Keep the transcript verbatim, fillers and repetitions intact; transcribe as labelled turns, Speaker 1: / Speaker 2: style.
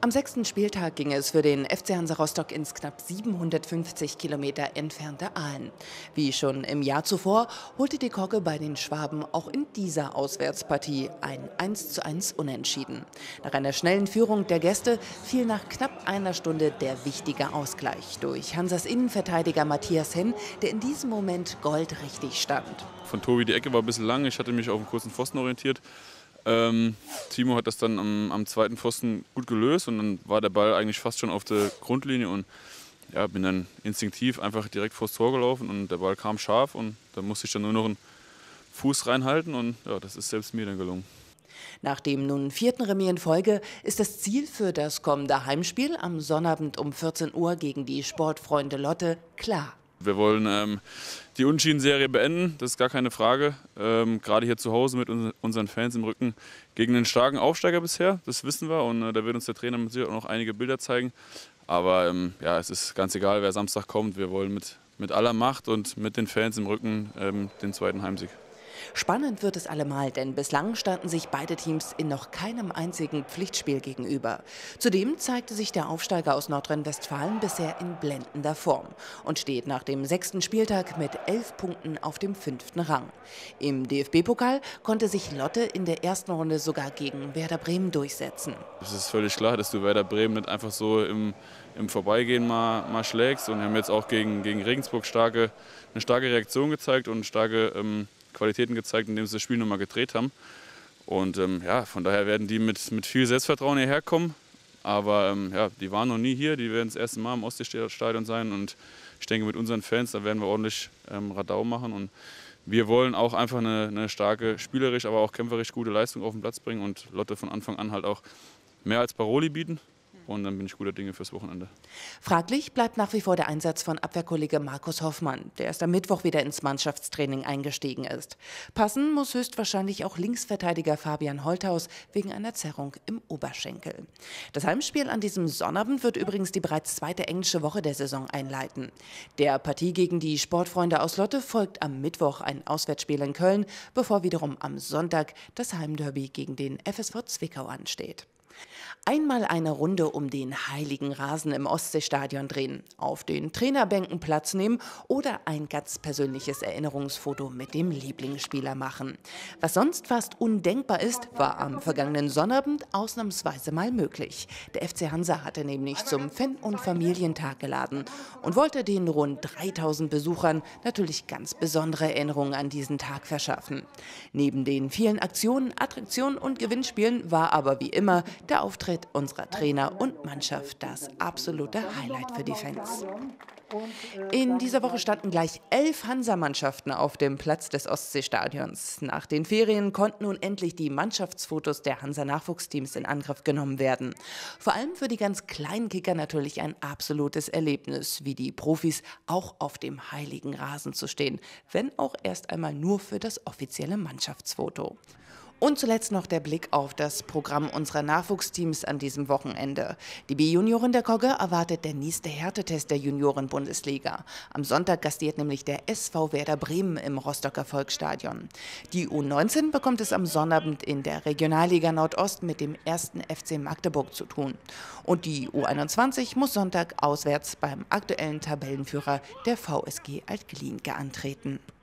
Speaker 1: Am sechsten Spieltag ging es für den F C Hansa Rostock ins knapp siebenhundertfünfzig Kilometer entfernte Aalen. Wie schon im Jahr zuvor holte die Kogge bei den Schwaben auch in dieser Auswärtspartie ein eins zu eins Unentschieden. Nach einer schnellen Führung der Gäste fiel nach knapp einer Stunde der wichtige Ausgleich durch Hansas Innenverteidiger Matthias Henn, der in diesem Moment goldrichtig stand.
Speaker 2: Von Tobi die Ecke war ein bisschen lang, ich hatte mich auf einen kurzen Pfosten orientiert. Ähm, Timo hat das dann am, am zweiten Pfosten gut gelöst und dann war der Ball eigentlich fast schon auf der Grundlinie und ja, bin dann instinktiv einfach direkt vors Tor gelaufen und der Ball kam scharf und da musste ich dann nur noch einen Fuß reinhalten und ja, das ist selbst mir dann gelungen.
Speaker 1: Nach dem nun vierten Remis in Folge ist das Ziel für das kommende Heimspiel am Sonnabend um vierzehn Uhr gegen die Sportfreunde Lotte klar.
Speaker 2: Wir wollen ähm, die Unentschieden-Serie beenden, das ist gar keine Frage. Ähm, gerade hier zu Hause mit uns, unseren Fans im Rücken gegen einen starken Aufsteiger bisher, das wissen wir. Und äh, da wird uns der Trainer mit Sicherheit auch noch einige Bilder zeigen. Aber ähm, ja, es ist ganz egal, wer Samstag kommt. Wir wollen mit, mit aller Macht und mit den Fans im Rücken ähm, den zweiten Heimsieg.
Speaker 1: Spannend wird es allemal, denn bislang standen sich beide Teams in noch keinem einzigen Pflichtspiel gegenüber. Zudem zeigte sich der Aufsteiger aus Nordrhein-Westfalen bisher in blendender Form und steht nach dem sechsten Spieltag mit elf Punkten auf dem fünften Rang. Im D F B-Pokal konnte sich Lotte in der ersten Runde sogar gegen Werder Bremen durchsetzen.
Speaker 2: Es ist völlig klar, dass du Werder Bremen nicht einfach so im, im Vorbeigehen mal, mal schlägst. Und wir haben jetzt auch gegen, gegen Regensburg starke, eine starke Reaktion gezeigt und starke ähm, Qualitäten gezeigt, indem sie das Spiel nochmal gedreht haben. Und ähm, ja, von daher werden die mit, mit viel Selbstvertrauen hierher kommen. Aber ähm, ja, die waren noch nie hier, die werden das erste Mal im Ostseestadion sein. Und ich denke, mit unseren Fans, da werden wir ordentlich ähm, Radau machen. Und wir wollen auch einfach eine, eine starke, spielerisch, aber auch kämpferisch gute Leistung auf den Platz bringen und Lotte von Anfang an halt auch mehr als Paroli bieten. Und dann bin ich guter Dinge fürs Wochenende.
Speaker 1: Fraglich bleibt nach wie vor der Einsatz von Abwehrkollege Markus Hoffmann, der erst am Mittwoch wieder ins Mannschaftstraining eingestiegen ist. Passen muss höchstwahrscheinlich auch Linksverteidiger Fabian Holthaus wegen einer Zerrung im Oberschenkel. Das Heimspiel an diesem Sonnabend wird übrigens die bereits zweite englische Woche der Saison einleiten. Der Partie gegen die Sportfreunde aus Lotte folgt am Mittwoch ein Auswärtsspiel in Köln, bevor wiederum am Sonntag das Heimderby gegen den F S V Zwickau ansteht. Einmal eine Runde um den heiligen Rasen im Ostseestadion drehen, auf den Trainerbänken Platz nehmen oder ein ganz persönliches Erinnerungsfoto mit dem Lieblingsspieler machen. Was sonst fast undenkbar ist, war am vergangenen Sonnabend ausnahmsweise mal möglich. Der F C Hansa hatte nämlich zum Fan- und Familientag geladen und wollte den rund dreitausend Besuchern natürlich ganz besondere Erinnerungen an diesen Tag verschaffen. Neben den vielen Aktionen, Attraktionen und Gewinnspielen war aber wie immer der Auftritt unserer Trainer und Mannschaft das absolute Highlight für die Fans. In dieser Woche standen gleich elf Hansa-Mannschaften auf dem Platz des Ostseestadions. Nach den Ferien konnten nun endlich die Mannschaftsfotos der Hansa-Nachwuchsteams in Angriff genommen werden. Vor allem für die ganz kleinen Kicker natürlich ein absolutes Erlebnis, wie die Profis auch auf dem heiligen Rasen zu stehen, wenn auch erst einmal nur für das offizielle Mannschaftsfoto. Und zuletzt noch der Blick auf das Programm unserer Nachwuchsteams an diesem Wochenende. Die B-Junioren der Kogge erwartet der nächste Härtetest der Junioren-Bundesliga. Am Sonntag gastiert nämlich der S V Werder Bremen im Rostocker Volksstadion. Die U neunzehn bekommt es am Sonnabend in der Regionalliga Nordost mit dem ersten F C Magdeburg zu tun. Und die U einundzwanzig muss Sonntag auswärts beim aktuellen Tabellenführer der V S G Alt-Glienke antreten.